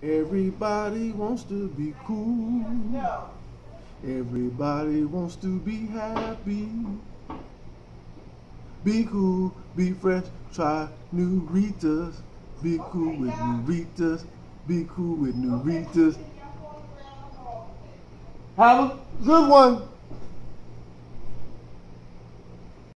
Everybody wants to be cool. Everybody wants to be happy. Be cool, be fresh, try new Ritas. Be cool with new Ritas. Be cool with new Ritas. Have a good one.